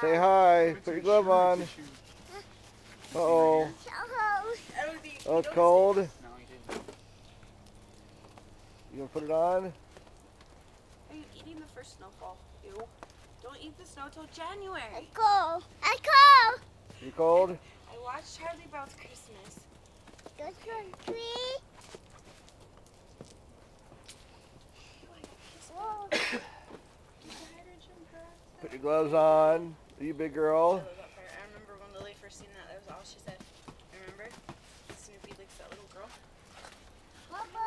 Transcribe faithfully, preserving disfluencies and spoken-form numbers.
Say hi. Put your glove on. Uh oh. Oh, it's cold. No, he didn't. You gonna put it on? Are you eating the first snowfall? Ew. Don't eat the snow till January. I cold. I cold. You cold? I watched Charlie Brown's Christmas. This one tree. Whoa. Put your gloves on. Are you big girl? I remember when Lily first seen that. That was all she said. Remember? Snoopy likes that little girl. Papa.